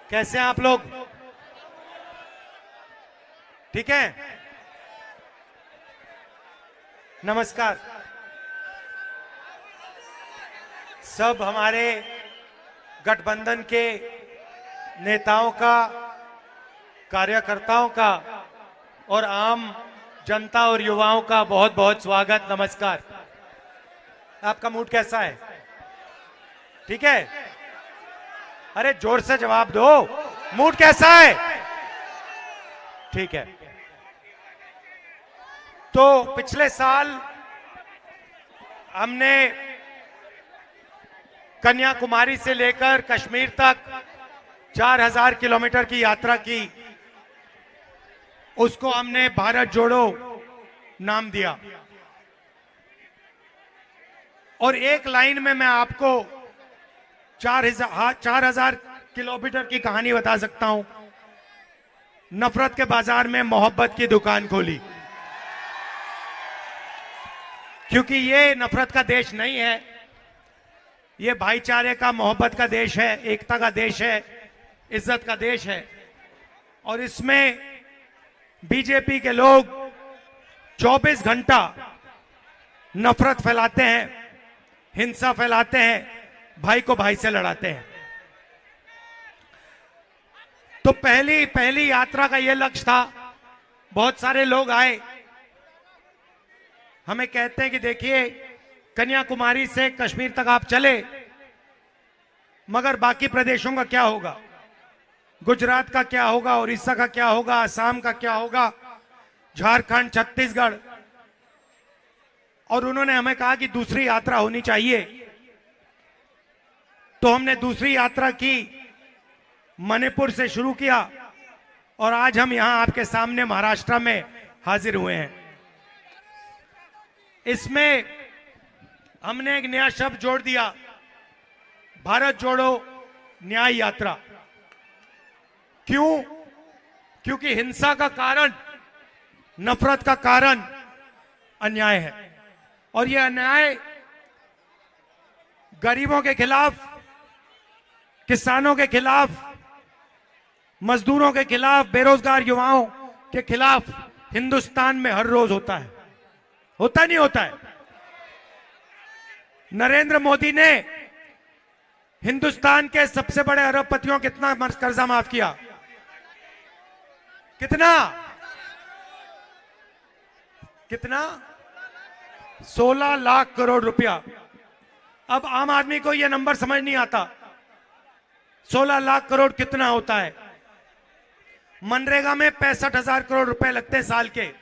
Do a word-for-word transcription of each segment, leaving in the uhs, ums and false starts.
कैसे हैं आप लोग? ठीक है, नमस्कार। सब हमारे गठबंधन के नेताओं का, कार्यकर्ताओं का और आम जनता और युवाओं का बहुत बहुत स्वागत, नमस्कार। आपका मूड कैसा है? ठीक है? अरे जोर से जवाब दो, मूड कैसा है? ठीक है। तो पिछले साल हमने कन्याकुमारी से लेकर कश्मीर तक चार हजार किलोमीटर की यात्रा की। उसको हमने भारत जोड़ो नाम दिया। और एक लाइन में मैं आपको चार हजार चार हजार किलोमीटर की कहानी बता सकता हूं। नफरत के बाजार में मोहब्बत की दुकान खोली, क्योंकि ये नफरत का देश नहीं है, ये भाईचारे का, मोहब्बत का देश है, एकता का देश है, इज्जत का देश है। और इसमें बीजेपी के लोग चौबीस घंटा नफरत फैलाते हैं, हिंसा फैलाते हैं, भाई को भाई से लड़ाते हैं। तो पहली पहली यात्रा का यह लक्ष्य था। बहुत सारे लोग आए, हमें कहते हैं कि देखिए कन्याकुमारी से कश्मीर तक आप चले, मगर बाकी प्रदेशों का क्या होगा? गुजरात का क्या होगा? उड़ीसा का क्या होगा? असम का क्या होगा? झारखंड, छत्तीसगढ़। और उन्होंने हमें कहा कि दूसरी यात्रा होनी चाहिए। तो हमने दूसरी यात्रा की, मणिपुर से शुरू किया और आज हम यहां आपके सामने महाराष्ट्र में हाजिर हुए हैं। इसमें हमने एक नया शब्द जोड़ दिया, भारत जोड़ो न्याय यात्रा। क्यों? क्योंकि हिंसा का कारण, नफरत का कारण अन्याय है। और यह अन्याय गरीबों के खिलाफ, किसानों के खिलाफ, मजदूरों के खिलाफ, बेरोजगार युवाओं के खिलाफ हिंदुस्तान में हर रोज होता है। होता नहीं होता है? नरेंद्र मोदी ने हिंदुस्तान के सबसे बड़े अरबपतियों कितना कर्जा माफ किया? कितना? कितना? सोलह लाख करोड़ रुपया। अब आम आदमी को यह नंबर समझ नहीं आता। सोलह लाख करोड़ कितना होता है? मनरेगा में पैंसठ हजार करोड़ रुपए लगते हैं साल के।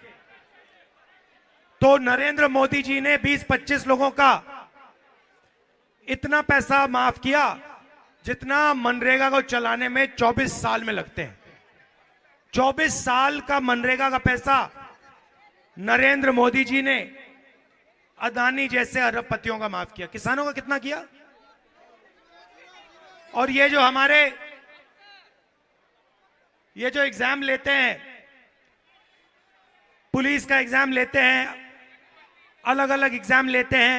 तो नरेंद्र मोदी जी ने बीस पच्चीस लोगों का इतना पैसा माफ किया जितना मनरेगा को चलाने में चौबीस साल में लगते हैं। चौबीस साल का मनरेगा का पैसा नरेंद्र मोदी जी ने अदानी जैसे अरबपतियों का माफ किया। किसानों का कितना किया? और ये जो हमारे ये जो एग्जाम लेते हैं, पुलिस का एग्जाम लेते हैं, अलग अलग एग्जाम लेते हैं,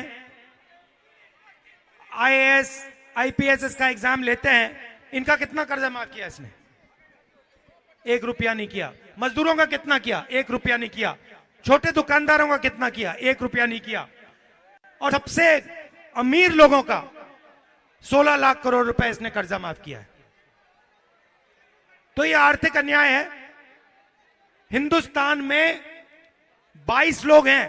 आईएएस, आईपीएस का एग्जाम लेते हैं, इनका कितना कर्जा माफ किया इसने? एक रुपया नहीं किया। मजदूरों का कितना किया? एक रुपया नहीं किया। छोटे दुकानदारों का कितना किया? एक रुपया नहीं किया। और सबसे अमीर लोगों का सोलह लाख करोड़ रुपए इसने कर्जा माफ किया है। तो यह आर्थिक अन्याय है। हिंदुस्तान में बाईस लोग हैं,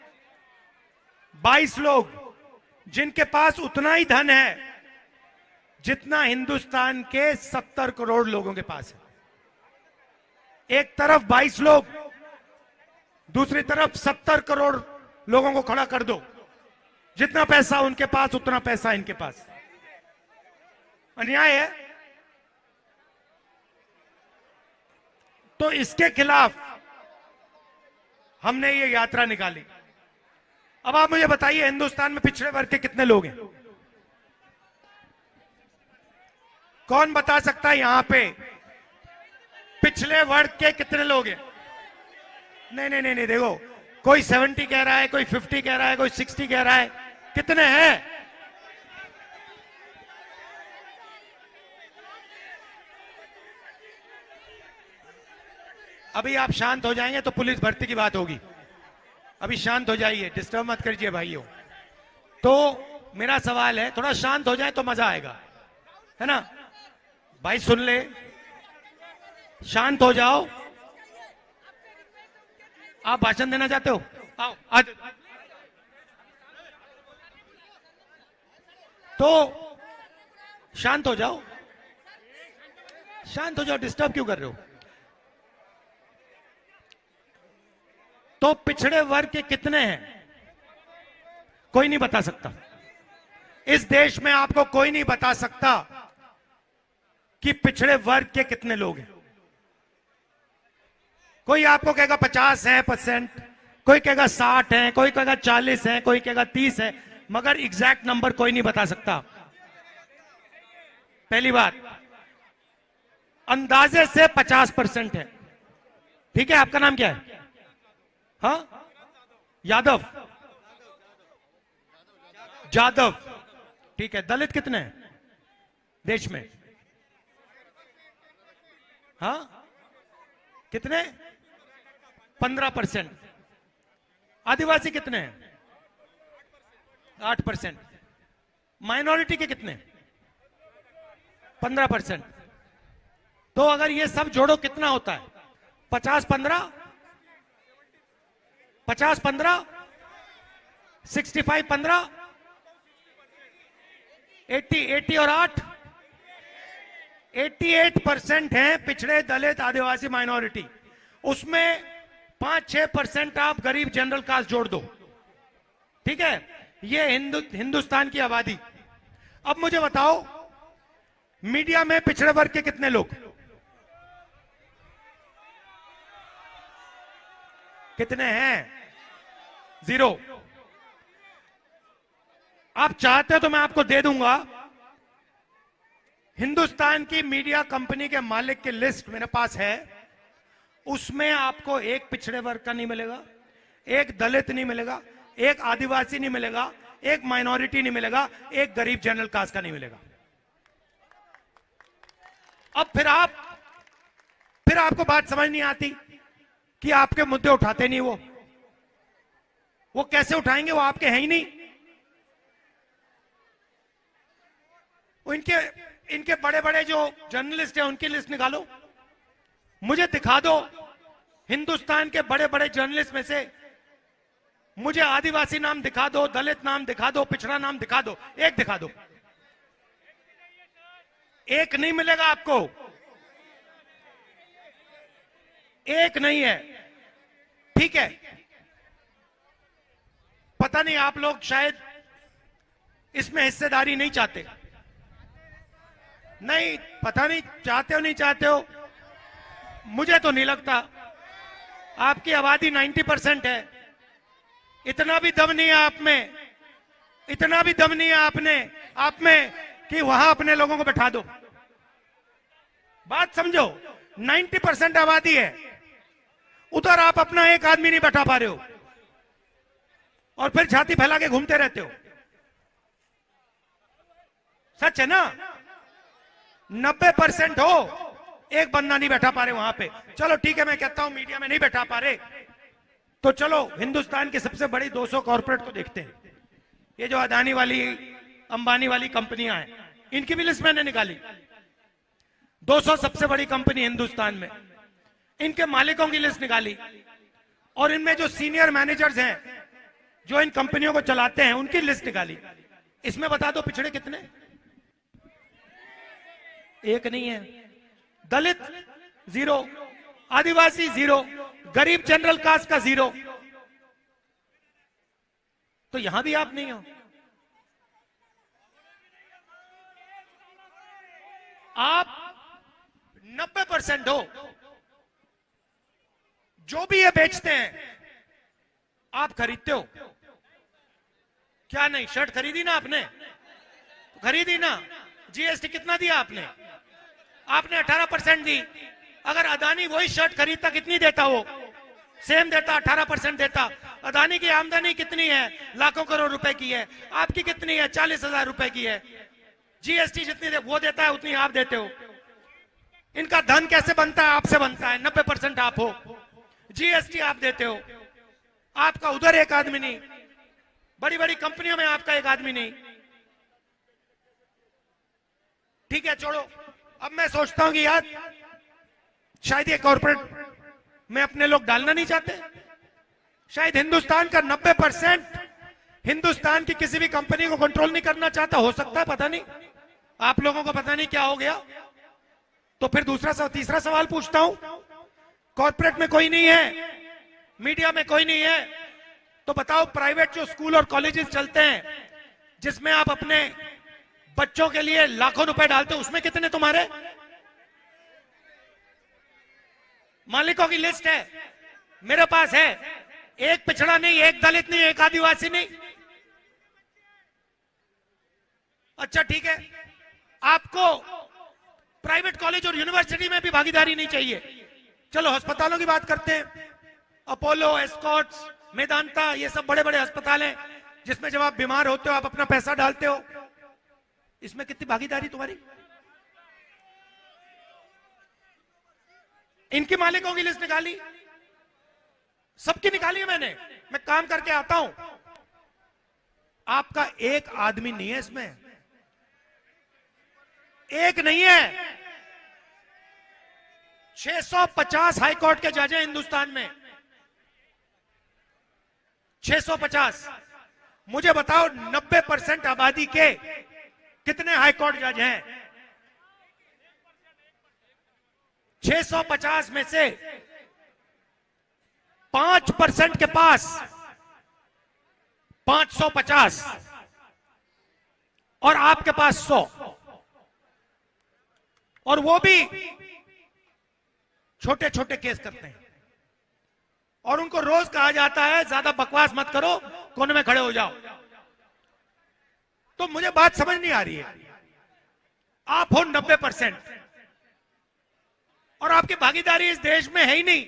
बाईस लोग जिनके पास उतना ही धन है जितना हिंदुस्तान के सत्तर करोड़ लोगों के पास है। एक तरफ बाईस लोग, दूसरी तरफ सत्तर करोड़ लोगों को खड़ा कर दो। जितना पैसा उनके पास, उतना पैसा इनके पास। अन्याय है। तो इसके खिलाफ हमने ये यात्रा निकाली। अब आप मुझे बताइए, हिंदुस्तान में पिछड़े वर्ग के कितने लोग हैं? कौन बता सकता है यहां पे पिछले वर्ग के कितने लोग हैं? नहीं नहीं नहीं नहीं, देखो, कोई सत्तर कह रहा है, कोई पचास कह रहा है, कोई साठ कह रहा है। कितने हैं? अभी आप शांत हो जाएंगे तो पुलिस भर्ती की बात होगी। अभी शांत हो जाइए, डिस्टर्ब मत करिए भाइयों। तो मेरा सवाल है, थोड़ा शांत हो जाए तो मजा आएगा, है ना भाई? सुन ले, शांत हो जाओ। आप भाषण देना चाहते हो? आओ आज। तो शांत हो जाओ, शांत हो जाओ, डिस्टर्ब क्यों कर रहे हो? तो पिछड़े वर्ग के कितने हैं कोई नहीं बता सकता। इस देश में आपको कोई नहीं बता सकता कि पिछड़े वर्ग के कितने लोग हैं। कोई आपको कहेगा पचास है परसेंट, कोई कहेगा साठ है, कोई कहेगा चालीस है, कोई कहेगा तीस है, मगर एग्जैक्ट नंबर कोई नहीं बता सकता। पहली बात, अंदाजे से पचास परसेंट है। ठीक है, आपका नाम क्या है? हाँ, यादव, जादव, ठीक है। दलित कितने हैं देश में? हाँ, कितने? पंद्रह परसेंट। आदिवासी कितने हैं? आठ परसेंट। माइनॉरिटी के कितने? पंद्रह परसेंट। तो अगर ये सब जोड़ो कितना होता है? पचास पंद्रह, पचास पंद्रह, सिक्सटी फाइव पंद्रह, एट्टी, एट्टी और आठ, अट्ठासी परसेंट हैं पिछड़े, दलित, आदिवासी, माइनॉरिटी। उसमें पांच छह परसेंट आप गरीब जनरल कास्ट जोड़ दो, ठीक है? ये हिंदु हिंदुस्तान की आबादी। अब मुझे बताओ, मीडिया में पिछड़े वर्ग के कितने लोग? कितने हैं? जीरो। आप चाहते हो तो मैं आपको दे दूंगा हिंदुस्तान की मीडिया कंपनी के मालिक की लिस्ट मेरे पास है। उसमें आपको एक पिछड़े वर्ग का नहीं मिलेगा, एक दलित नहीं मिलेगा, एक आदिवासी नहीं मिलेगा, एक माइनॉरिटी नहीं मिलेगा, एक गरीब जनरल कास्ट का नहीं मिलेगा। अब फिर आप फिर आपको बात समझ नहीं आती कि आपके मुद्दे उठाते नहीं वो वो कैसे उठाएंगे? वो आपके हैं ही नहीं। वो इनके इनके बड़े बड़े जो जर्नलिस्ट हैं उनकी लिस्ट निकालो, मुझे दिखा दो हिंदुस्तान के बड़े बड़े जर्नलिस्ट में से। मुझे आदिवासी नाम दिखा दो, दलित नाम दिखा दो, पिछड़ा नाम दिखा दो, एक दिखा दो। एक नहीं मिलेगा आपको, एक नहीं है। ठीक है, पता नहीं आप लोग शायद इसमें हिस्सेदारी नहीं चाहते, नहीं पता नहीं चाहते हो नहीं चाहते हो, मुझे तो नहीं लगता। आपकी आबादी नब्बे परसेंट है, इतना भी दम नहीं है आप में, इतना भी दम नहीं है आपने आप में कि वहां अपने लोगों को बैठा दो। बात समझो, नब्बे परसेंट आबादी है, उधर आप अपना एक आदमी नहीं बैठा पा रहे हो और फिर छाती फैला के घूमते रहते हो। सच है ना? नब्बे परसेंट हो, एक बंदा नहीं बैठा पा रहे वहां पे। चलो ठीक है, मैं कहता हूं मीडिया में नहीं बैठा पा रहे, तो चलो हिंदुस्तान की सबसे बड़ी दो सौ कॉर्पोरेट को देखते हैं। ये जो अदानी वाली, अंबानी वाली कंपनियां हैं, इनकी भी लिस्ट मैंने निकाली। दो सौ सबसे बड़ी कंपनी हिंदुस्तान में, इनके मालिकों की लिस्ट निकाली और इनमें जो सीनियर मैनेजर्स हैं जो इन कंपनियों को चलाते हैं उनकी लिस्ट निकाली। इसमें बता दो पिछड़े कितने? एक नहीं है। दलित जीरो, आदिवासी जीरो, गरीब जनरल कास्ट का जीरो। तो यहां भी आप नहीं हो। आप नब्बे परसेंट हो। जो भी ये बेचते हैं आप खरीदते हो क्या? नहीं, शर्ट खरीदी ना आपने? खरीदी ना? जीएसटी कितना दिया आपने? आपने अठारह परसेंट दी। अगर अदानी वही शर्ट खरीदता कितनी देता? वो सेम देता, अठारह परसेंट देता। अदानी की आमदनी कितनी है? लाखों करोड़ रुपए की है। आपकी कितनी है? चालीस हजार रुपए की है। जीएसटी जितनी दे, वो देता है उतनी आप देते हो। इन इनका धन कैसे बनता है? आपसे बनता है। नब्बे परसेंट आप हो, जीएसटी आप देते हो, आपका उधर एक आदमी नहीं, बड़ी बड़ी कंपनियों में आपका एक आदमी नहीं। ठीक है, छोड़ो। अब मैं सोचता हूं कि यार शायद ये कॉर्पोरेट में अपने लोग डालना नहीं चाहते, शायद हिंदुस्तान का नब्बे परसेंट हिंदुस्तान की किसी भी कंपनी को कंट्रोल नहीं करना चाहता, हो सकता है, पता नहीं। आप लोगों को पता नहीं क्या हो गया। तो फिर दूसरा सव, तीसरा सवाल पूछता हूं, कॉर्पोरेट में कोई नहीं है, मीडिया में कोई नहीं है, तो बताओ प्राइवेट जो स्कूल और कॉलेजेस चलते हैं जिसमें आप अपने बच्चों के लिए लाखों रुपए डालते हो, उसमें कितने तुम्हारे मालिकों की लिस्ट है? मेरे पास है। एक पिछड़ा नहीं, एक दलित नहीं, एक आदिवासी नहीं। अच्छा ठीक है, आपको प्राइवेट कॉलेज और यूनिवर्सिटी में भी भागीदारी नहीं चाहिए। चलो अस्पतालों की बात करते हैं। अपोलो, एस्कॉट्स, मेदांता, ये सब बड़े बड़े अस्पताल हैं जिसमें जब आप बीमार होते हो आप अपना पैसा डालते हो। इसमें कितनी भागीदारी तुम्हारी? इनकी मालिकों की लिस्ट निकाली, सबकी निकाली है मैंने। मैं काम करके आता हूं, आपका एक आदमी नहीं है इसमें, एक नहीं है। छह सौ पचास हाई कोर्ट के जज हैं हिंदुस्तान में, छह सौ पचास। मुझे बताओ नब्बे परसेंट आबादी के कितने हाई कोर्ट जज हैं? छह सौ पचास में से पांच परसेंट के पास पांच सौ पचास और आपके पास सौ, और वो भी छोटे छोटे केस करते हैं। और उनको रोज कहा जाता है ज्यादा बकवास मत करो, कोने में खड़े हो जाओ। तो मुझे बात समझ नहीं आ रही है। आप हो नब्बे परसेंट और आपकी भागीदारी इस देश में है ही नहीं,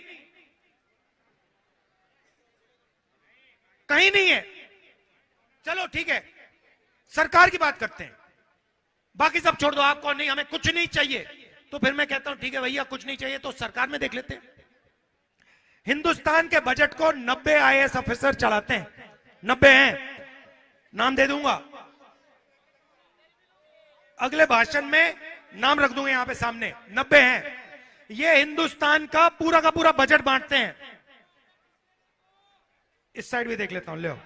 कहीं नहीं है। चलो ठीक है, सरकार की बात करते हैं, बाकी सब छोड़ दो। आपको नहीं, हमें कुछ नहीं चाहिए, तो फिर मैं कहता हूं ठीक है भैया, कुछ नहीं चाहिए तो सरकार में देख लेते हैं। हिंदुस्तान के बजट को नब्बे आईएएस ऑफिसर चलाते हैं, नब्बे हैं, नाम दे दूंगा अगले भाषण में, नाम रख दूंगा यहां पे सामने, नब्बे हैं। ये हिंदुस्तान का पूरा का पूरा बजट बांटते हैं। इस साइड भी देख लेता हूं, ले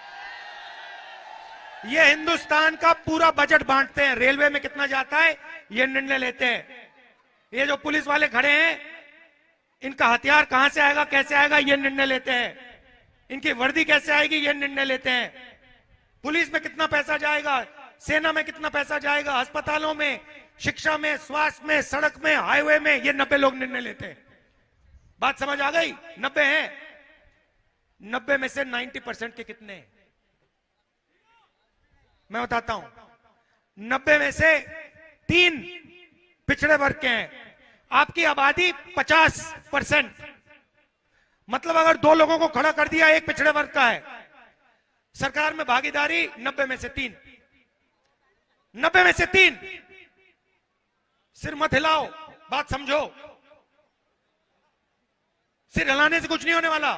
ये हिंदुस्तान का पूरा बजट बांटते हैं। रेलवे में कितना जाता है ये निर्णय लेते हैं। ये जो पुलिस वाले खड़े हैं, इनका हथियार कहां से आएगा, कैसे आएगा, ये निर्णय लेते हैं। इनकी वर्दी कैसे आएगी, ये निर्णय लेते हैं। पुलिस में कितना पैसा जाएगा, सेना में कितना पैसा जाएगा, अस्पतालों में, शिक्षा में, स्वास्थ्य में, सड़क में, हाईवे में, ये नब्बे लोग निर्णय लेते हैं। बात समझ आ गई? नब्बे हैं। नब्बे में से नब्बे परसेंट के कितने हैं? मैं बताता हूं। नब्बे में से तीन पिछड़े वर्ग के हैं। आपकी आबादी पचास परसेंट, मतलब अगर दो लोगों को खड़ा कर दिया, एक पिछड़े वर्ग का है, सरकार में भागीदारी नब्बे में से तीन, नब्बे में से तीन। सिर मत हिलाओ, बात समझो। सिर हिलाने से कुछ नहीं होने वाला,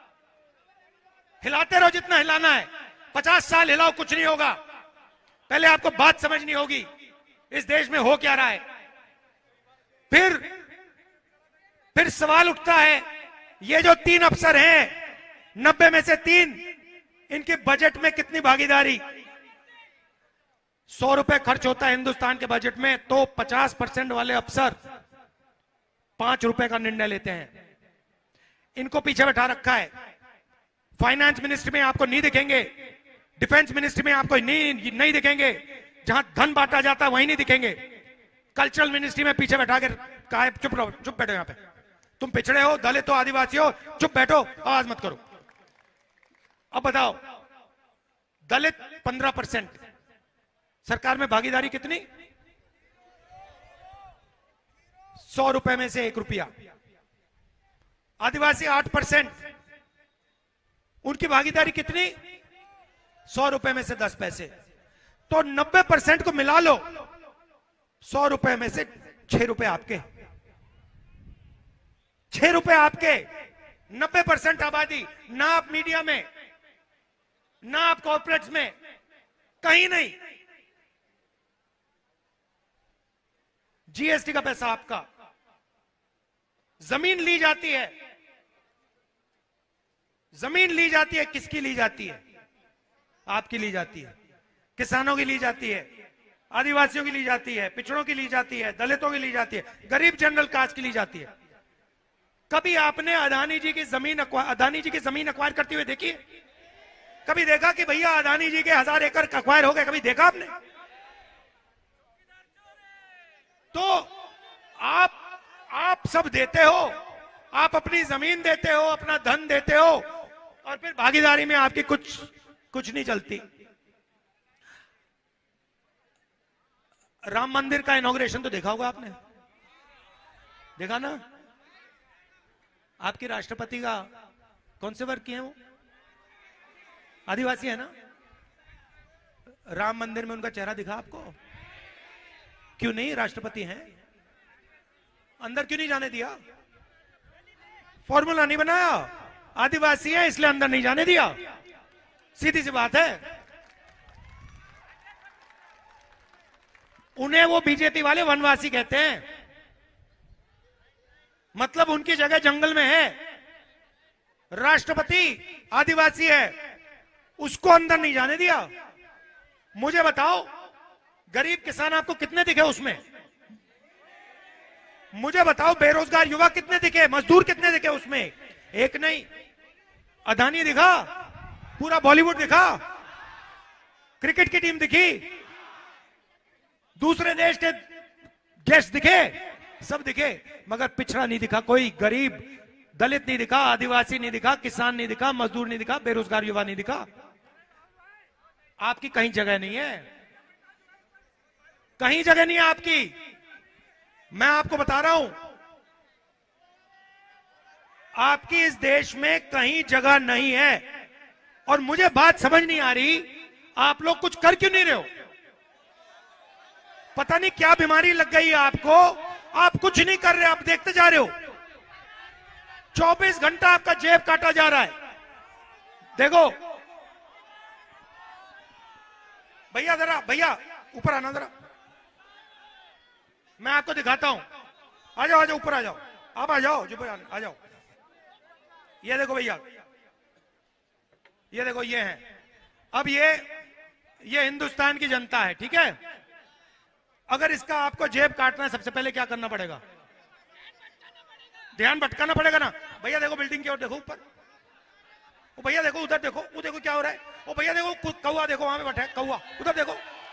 हिलाते रहो जितना हिलाना है। पचास साल हिलाओ, कुछ नहीं होगा। पहले आपको बात समझनी होगी, इस देश में हो क्या रहा है। फिर फिर सवाल उठता है, ये जो तीन अफसर हैं, नब्बे में से तीन, इनके बजट में कितनी भागीदारी? सौ रुपए खर्च होता है हिंदुस्तान के बजट में, तो पचास परसेंट वाले अफसर पांच रुपए का निर्णय लेते हैं। इनको पीछे बैठा रखा है। फाइनेंस मिनिस्ट्री में आपको नहीं दिखेंगे, डिफेंस मिनिस्ट्री में आपको नहीं नहीं दिखेंगे, जहां धन बांटा जाता है वहीं नहीं दिखेंगे। कल्चरल मिनिस्ट्री में पीछे बैठा कर कहा है, चुप रहो, चुप बैठो, यहां पे तुम पिछड़े हो, दलित हो, आदिवासी हो, चुप बैठो, आवाज मत करो। अब बताओ, दलित पंद्रह परसेंट, सरकार में भागीदारी कितनी? सौ रुपए में से एक रुपया। आदिवासी आठ परसेंट, उनकी भागीदारी कितनी? सौ रुपए में से दस पैसे। तो नब्बे परसेंट को मिला लो, सौ रुपए में से छह रुपए आपके, छह रुपए आपके, नब्बे परसेंट आबादी, ना आप मीडिया में, ना आप कॉर्पोरेट्स में, कहीं नहीं। जीएसटी का पैसा आपका। जमीन ली जाती है, जमीन ली जाती है, किसकी ली जाती है? आपकी ली जाती है, किसानों की ली जाती है, आदिवासियों की ली जाती है, पिछड़ों की ली जाती है, दलितों की ली जाती है, गरीब जनरल कास्ट की ली जाती है। कभी आपने अदानी जी की जमीन अदानी जी की जमीन अक्वायर करते हुए देखी है? कभी देखा कि भैया अदानी जी के हजार एकड़ अक्वायर हो गए? कभी देखा आपने? तो आप आप सब देते हो, आप अपनी जमीन देते हो, अपना धन देते हो, और फिर भागीदारी में आपकी कुछ कुछ नहीं चलती। राम मंदिर का इनॉग्रेशन तो देखा होगा आपने, देखा ना? आपके राष्ट्रपति का कौन से वर्ग के हैं वो? आदिवासी है ना? राम मंदिर में उनका चेहरा दिखा आपको? क्यों नहीं? राष्ट्रपति हैं, अंदर क्यों नहीं जाने दिया? फॉर्मूला नहीं बनाया, आदिवासी है इसलिए अंदर नहीं जाने दिया, सीधी सी बात है। उन्हें वो बीजेपी वाले वनवासी कहते हैं, मतलब उनकी जगह जंगल में है। राष्ट्रपति आदिवासी है, उसको अंदर नहीं जाने दिया। मुझे बताओ, गरीब किसान आपको कितने दिखे उसमें? मुझे बताओ, बेरोजगार युवा कितने दिखे, मजदूर कितने दिखे उसमें? एक नहीं। अदानी दिखा, पूरा बॉलीवुड दिखा, क्रिकेट की टीम दिखी, दूसरे देश के गेस्ट दिखे, सब दिखे, मगर पिछड़ा नहीं दिखा कोई। गरीब दलित नहीं दिखा, आदिवासी नहीं दिखा, किसान नहीं दिखा, मजदूर नहीं दिखा, बेरोजगार युवा नहीं दिखा। आपकी कहीं जगह नहीं है, कहीं जगह नहीं है आपकी। मैं आपको बता रहा हूं, आपकी इस देश में कहीं जगह नहीं है। और मुझे बात समझ नहीं आ रही, आप लोग कुछ कर क्यों नहीं रहे हो? पता नहीं क्या बीमारी लग गई है आपको, आप कुछ नहीं कर रहे, आप देखते जा रहे हो। चौबीस घंटा आपका जेब काटा जा रहा है। देखो भैया, जरा भैया ऊपर आना जरा, मैं आपको दिखाता हूं। आ जाओ, आ जाओ, ऊपर आ जाओ, आप आ जाओ, जो आ जाओ। ये देखो भैया, ये देखो, ये है। अब ये ये हिंदुस्तान की जनता है, ठीक है? अगर इसका आपको जेब काटना है, सबसे पहले क्या करना पड़ेगा? ध्यान भटकाना पड़ेगा ना। भैया देखो, बिल्डिंग की ओर देखो, ऊपर। ओ भैया देखो, उधर देखो, वो देखो क्या हो रहा है। ओ भैया देखो, कौवा देखो, वहां पे बैठा है कौवा, उधर देखो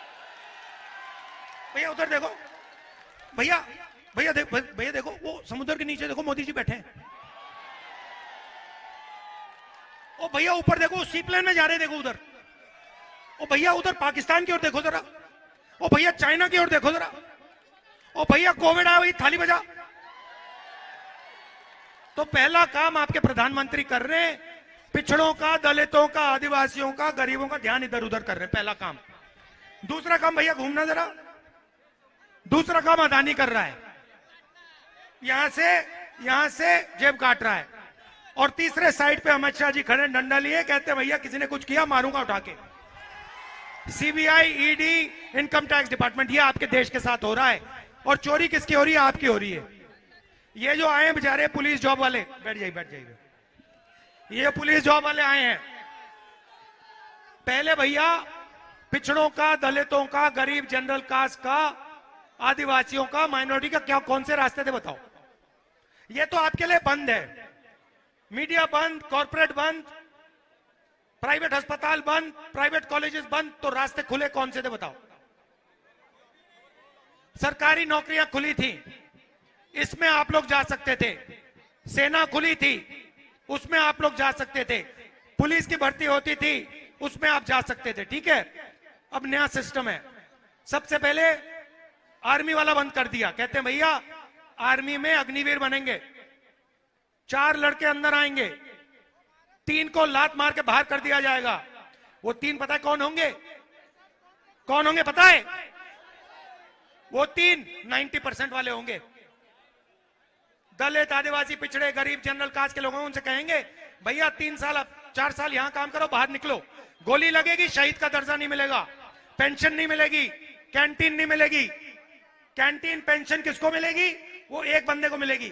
भैया, उधर देखो भैया, भैया देखो, भैया देखो, वो समुद्र के नीचे देखो, मोदी जी बैठे हैं। ओ भैया ऊपर देखो, सी प्लेन में जा रहे हैं, देखो उधर। ओ भैया उधर पाकिस्तान की ओर देखो जरा। ओ भैया चाइना की ओर देखो जरा। ओ भैया कोविड आया, वही थाली बजा। तो पहला काम आपके प्रधानमंत्री कर रहे हैं, पिछड़ों का, दलितों का, आदिवासियों का, गरीबों का ध्यान इधर उधर कर रहे हैं, पहला काम। दूसरा काम भैया घूमना जरा। दूसरा काम अदानी कर रहा है, यहां से यहां से जेब काट रहा है। और तीसरे साइड पे अमित शाह जी खड़े, डंडा लिए, कहते हैं भैया किसी ने कुछ किया मारूंगा उठा के। CBI, ED, income tax department, ये आपके देश के साथ हो रहा है। और चोरी किसकी हो रही है? आपकी हो रही है। ये जो आए बेचारे पुलिस जॉब वाले, बैठ जाइए बैठ जाइए, ये पुलिस जॉब वाले आए हैं। पहले भैया पिछड़ों का, दलितों का, गरीब जनरल कास्ट का, आदिवासियों का, माइनॉरिटी का क्या कौन से रास्ते थे बताओ? ये तो आपके लिए बंद है। मीडिया बंद, कॉर्पोरेट बंद, प्राइवेट अस्पताल बंद, प्राइवेट कॉलेजेस बंद, तो रास्ते खुले कौन से थे बताओ? सरकारी नौकरियां खुली थी, इसमें आप लोग जा सकते थे। सेना खुली थी, उसमें आप लोग जा सकते थे। पुलिस की भर्ती होती थी, उसमें आप जा सकते थे, ठीक है? अब नया सिस्टम है। सबसे पहले आर्मी वाला बंद कर दिया, कहते हैं भैया आर्मी में अग्निवीर बनेंगे, चार लड़के अंदर आएंगे, तीन को लात मार के बाहर कर दिया जाएगा। वो तीन पता है कौन होंगे? कौन होंगे पता है? वो तीन नब्बे परसेंट वाले होंगे, दलित, आदिवासी, पिछड़े, गरीब, जनरल कास्ट के लोगों उनसे कहेंगे भैया तीन साल चार साल यहां काम करो, बाहर निकलो, गोली लगेगी, शहीद का दर्जा नहीं मिलेगा, पेंशन नहीं मिलेगी, कैंटीन नहीं मिलेगी। कैंटीन पेंशन किसको मिलेगी? वो एक बंदे को मिलेगी।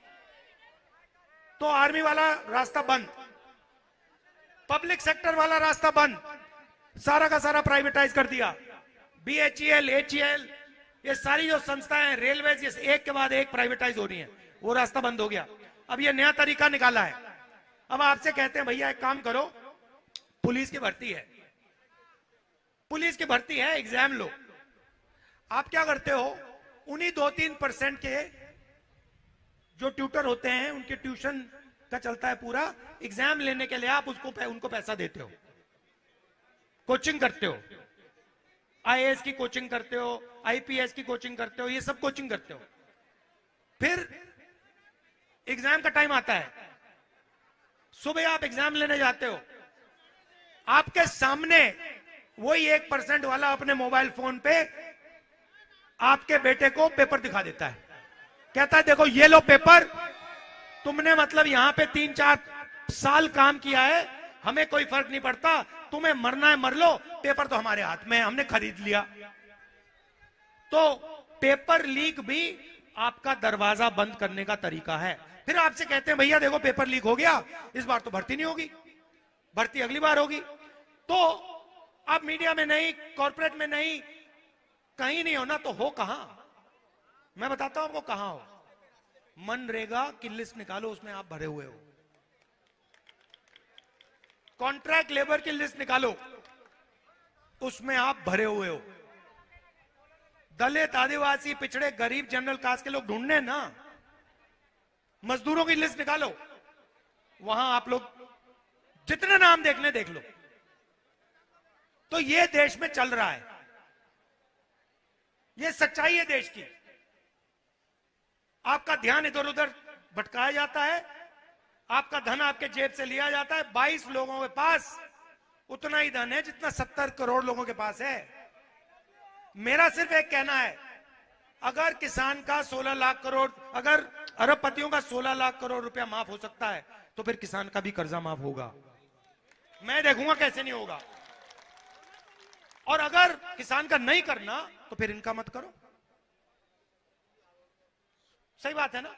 तो आर्मी वाला रास्ता बंद, पब्लिक सेक्टर वाला रास्ता बंद, सारा का सारा प्राइवेटाइज कर दिया। बीएचईएल, एचईएल, ये सारी जो संस्थाएं, रेलवे, ये एक के बाद एक प्राइवेटाइज हो रही हैं, वो रास्ता बंद हो गया। अब ये नया तरीका निकाला है। अब आपसे कहते हैं भैया एक काम करो, पुलिस की भर्ती है, पुलिस की भर्ती है, एग्जाम लो। आप क्या करते हो? उन्हीं दो तीन परसेंट के जो ट्यूटर होते हैं, उनके ट्यूशन का चलता है पूरा, एग्जाम लेने के लिए आप उसको उनको पैसा देते हो, कोचिंग करते हो, आईएएस की कोचिंग करते हो, आईपीएस की कोचिंग करते हो, ये सब कोचिंग करते हो। फिर एग्जाम का टाइम आता है, सुबह आप एग्जाम लेने जाते हो, आपके सामने वही एक परसेंट वाला अपने मोबाइल फोन पे आपके बेटे को पेपर दिखा देता है, कहता है देखो ये लो पेपर, तुमने मतलब यहां पे तीन चार साल काम किया है, हमें कोई फर्क नहीं पड़ता, तुम्हें मरना है मर लो, पेपर तो हमारे हाथ में, हमने खरीद लिया। तो पेपर लीक भी आपका दरवाजा बंद करने का तरीका है। फिर आपसे कहते हैं भैया देखो पेपर लीक हो गया, इस बार तो भर्ती नहीं होगी, भर्ती अगली बार होगी। तो आप मीडिया में नहीं, कॉर्पोरेट में नहीं, कहीं नहीं हो ना, तो हो कहां? मैं बताता हूं आपको कहां हो। मनरेगा की लिस्ट निकालो, उसमें आप भरे हुए हो। कॉन्ट्रैक्ट लेबर की लिस्ट निकालो, उसमें आप भरे हुए हो। दलित, आदिवासी, पिछड़े, गरीब, जनरल कास्ट के लोग ढूंढने ना, मजदूरों की लिस्ट निकालो, वहां आप लोग जितने नाम देखने देख लो। तो ये देश में चल रहा है, ये सच्चाई है देश की। आपका ध्यान इधर उधर भटकाया जाता है, आपका धन आपके जेब से लिया जाता है। बाईस लोगों के पास उतना ही धन है जितना सत्तर करोड़ लोगों के पास है। मेरा सिर्फ एक कहना है, अगर किसान का सोलह लाख करोड़, अगर अरबपतियों का सोलह लाख करोड़ रुपया माफ हो सकता है, तो फिर किसान का भी कर्जा माफ होगा। मैं देखूंगा कैसे नहीं होगा। और अगर किसान का नहीं करना, तो फिर इनका मत करो। सही बात है ना?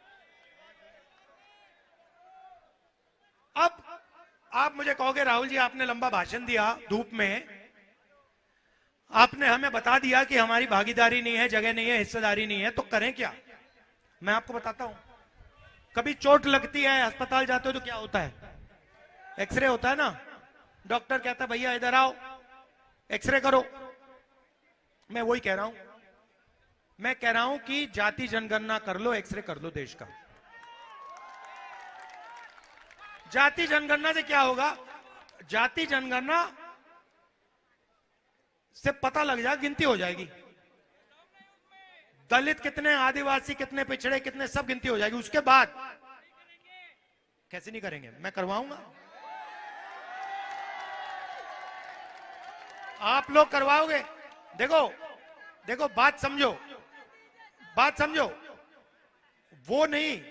अब आप मुझे कहोगे राहुल जी आपने लंबा भाषण दिया धूप में, आपने हमें बता दिया कि हमारी भागीदारी नहीं है, जगह नहीं है, हिस्सेदारी नहीं है, तो करें क्या? मैं आपको बताता हूं। कभी चोट लगती है, अस्पताल जाते हो तो क्या होता है? एक्सरे होता है ना। डॉक्टर कहता है भैया इधर आओ, एक्सरे करो। मैं वही कह रहा हूं, मैं कह रहा हूं कि जाति जनगणना कर लो, एक्सरे कर लो देश का। जाति जनगणना से क्या होगा? जाति जनगणना से पता लग जाएगा, गिनती हो जाएगी, दलित कितने, आदिवासी कितने, पिछड़े कितने, सब गिनती हो जाएगी। उसके बाद कैसे नहीं करेंगे? मैं करवाऊंगा, आप लोग करवाओगे। देखो देखो बात समझो, बात समझो, वो नहीं,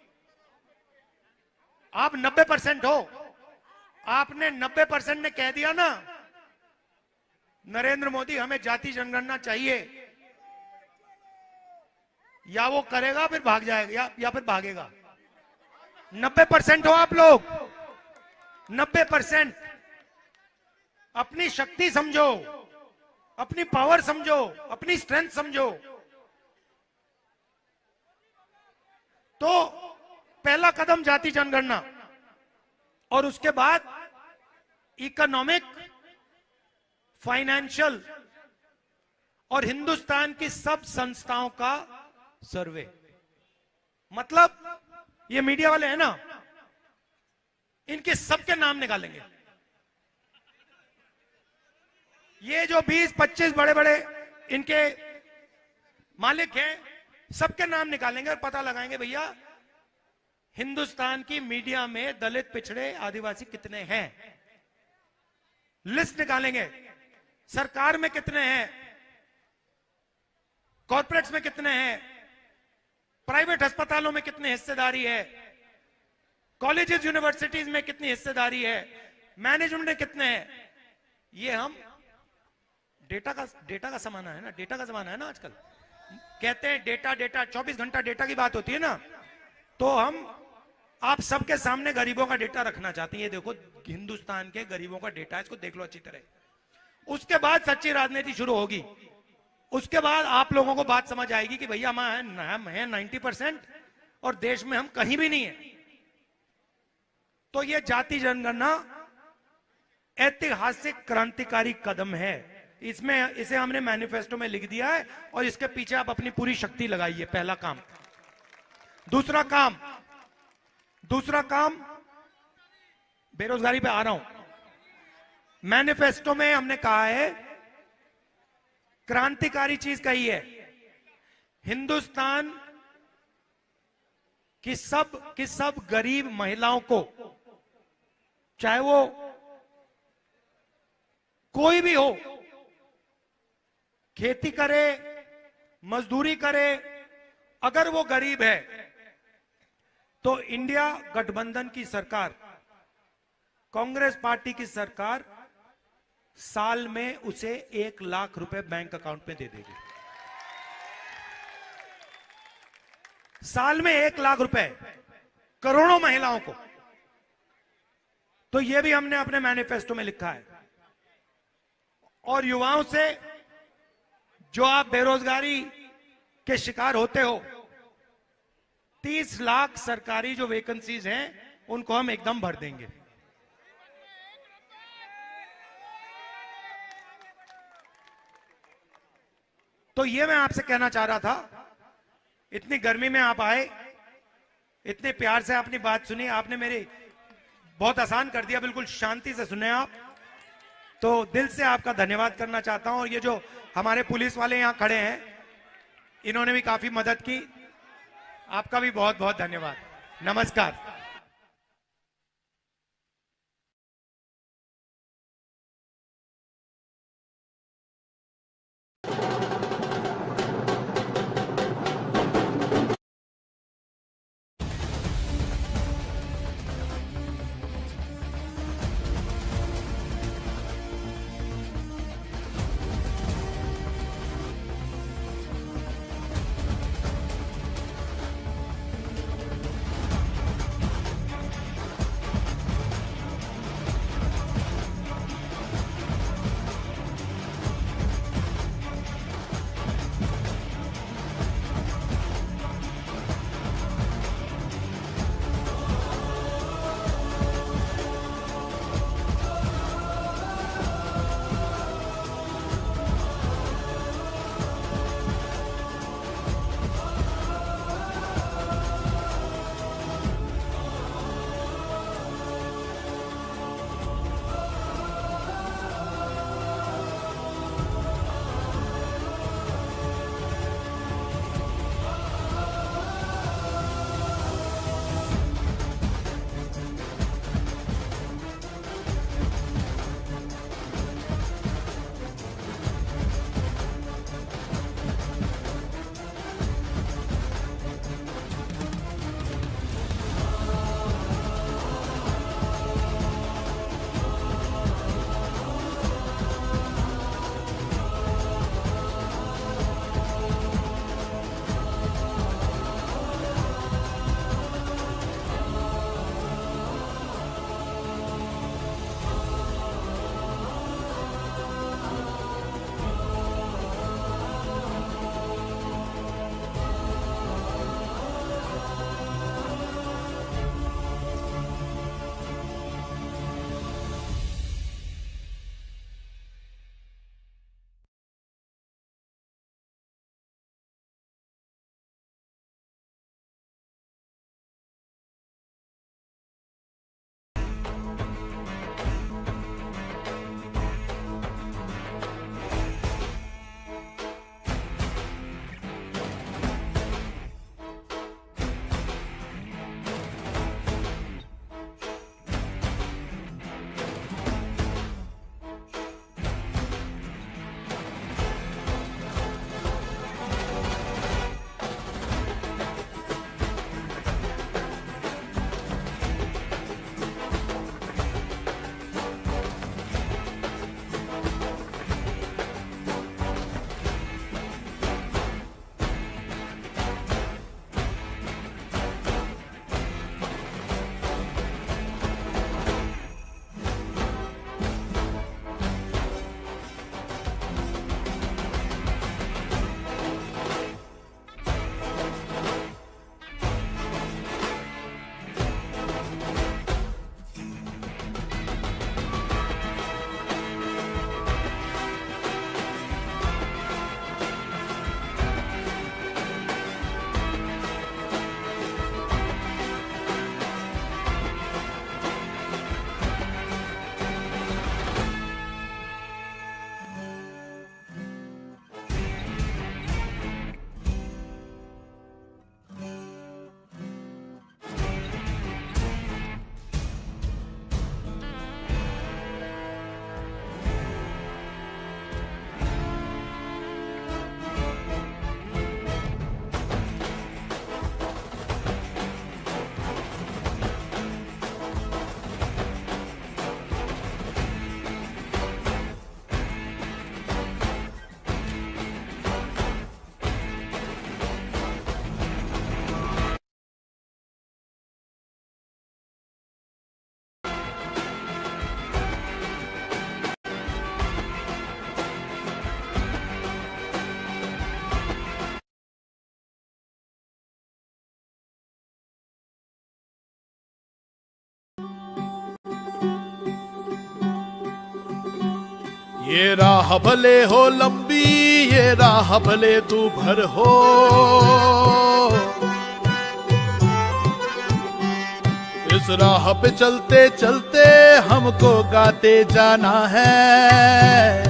आप नब्बे परसेंट हो, आपने नब्बे परसेंट ने कह दिया ना नरेंद्र मोदी हमें जाति जनगणना चाहिए, या वो करेगा फिर भाग जाएगा, या, या फिर भागेगा। नब्बे परसेंट हो आप लोग, नब्बे परसेंट। अपनी शक्ति समझो, अपनी पावर समझो, अपनी स्ट्रेंथ समझो। तो पहला कदम जाति जनगणना, और उसके बाद इकोनॉमिक, फाइनेंशियल और हिंदुस्तान की सब संस्थाओं का सर्वे। मतलब ये मीडिया वाले हैं ना, इनके सबके नाम निकालेंगे। ये जो बीस पच्चीस बड़े बड़े इनके मालिक हैं, सबके नाम निकालेंगे और पता लगाएंगे भैया हिंदुस्तान की मीडिया में दलित, पिछड़े, आदिवासी कितने हैं, लिस्ट निकालेंगे। सरकार में कितने हैं, कॉर्पोरेट्स में कितने हैं, प्राइवेट अस्पतालों में कितनी हिस्सेदारी है, कॉलेजेस यूनिवर्सिटीज में कितनी हिस्सेदारी है, मैनेजमेंट में कितने हैं, ये हम डेटा का डेटा का जमाना है ना, डेटा का जमाना है ना आजकल। कहते हैं डेटा डेटा, चौबीस घंटा डेटा की बात होती है ना, तो हम आप सबके सामने गरीबों का डेटा रखना चाहते हैं। ये देखो हिंदुस्तान के गरीबों का डेटा है, इसको देख लो अच्छी तरह। उसके बाद सच्ची राजनीति शुरू होगी, उसके बाद आप लोगों को बात समझ आएगी कि भैया हम हम हैं नाइन्टी परसेंट और देश में हम कहीं भी नहीं है। तो ये जाति जनगणना ऐतिहासिक क्रांतिकारी कदम है, इसमें इसे हमने मैनिफेस्टो में लिख दिया है और इसके पीछे आप अपनी पूरी शक्ति लगाइए, पहला काम। दूसरा काम दूसरा काम बेरोजगारी पे आ रहा हूं। मैनिफेस्टो में हमने कहा है, क्रांतिकारी चीज कही है, हिंदुस्तान की सब की सब गरीब महिलाओं को, चाहे वो कोई भी हो, खेती करे, मजदूरी करे, अगर वो गरीब है तो इंडिया गठबंधन की सरकार, कांग्रेस पार्टी की सरकार साल में उसे एक लाख रुपए बैंक अकाउंट में दे देगी। साल में एक लाख रुपए करोड़ों महिलाओं को। तो यह भी हमने अपने मैनिफेस्टो में लिखा है। और युवाओं से, जो आप बेरोजगारी के शिकार होते हो, तीस लाख सरकारी जो वैकेंसीज हैं उनको हम एकदम भर देंगे। तो ये मैं आपसे कहना चाह रहा था, इतनी गर्मी में आप आए, इतने प्यार से अपनी बात सुनी, आपने मेरी बहुत आसान कर दिया, बिल्कुल शांति से सुने आप, तो दिल से आपका धन्यवाद करना चाहता हूं। और ये जो हमारे पुलिस वाले यहां खड़े हैं, इन्होंने भी काफी मदद की, आपका भी बहुत बहुत धन्यवाद। नमस्कार। ये राह भले हो लंबी, ये राह भले दूभर हो, इस राह पे चलते चलते हमको गाते जाना है।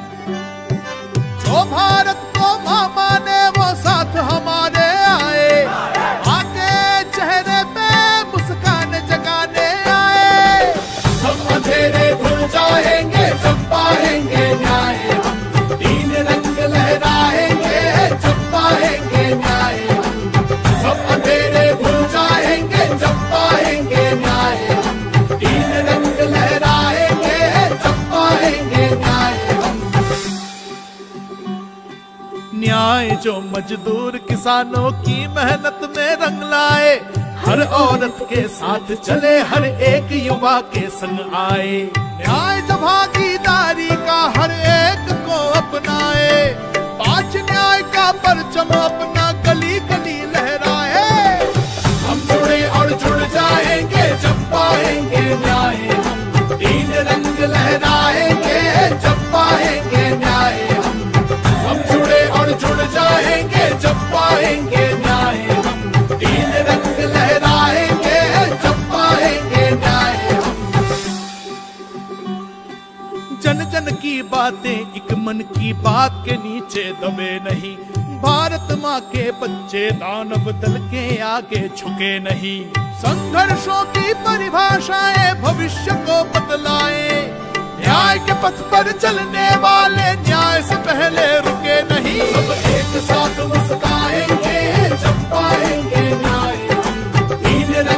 जो भारत को मां माने वो साथ हमारे आए, आके चेहरे पे मुस्कान जगाने आए। सब अंधेरे धुल जाएंगे जब पाएंगे न्याय, हम तीन रंग लहराएंगे जब पाएंगे न्याय। सब अंधेरे धुल जाएंगे जब पाएंगे न्याय, हम तीन रंग लहराएंगे जब पाएंगे न्याय। न्याय जो मजदूर किसानों की मेहनत में रंग लाए, हर औरत के साथ चले, हर एक युवा के संग आए। न्याय जो भागीदारी का हर एक को अपनाए, पांच न्याय का परचम अपना गली गली लहराए। हम जुड़े और जुड़ जाएंगे जब पाएंगे न्याय, हम तीन रंग लहराएंगे जब पाएंगे न्याय। हम जुड़े और जुड़ जाएंगे जब पाएंगे न्याय, हम तीन रंग लहराएंगे जब पाएंगे न्याय। जन जन की बातें एक मन की बात के नीचे दबे नहीं, भारत माँ के बच्चे दानव दल के आगे झुके नहीं। संघर्षों की परिभाषाएं भविष्य को बदलाए, न्याय के पथ पर चलने वाले न्याय से पहले रुके नहीं। सब एक साथ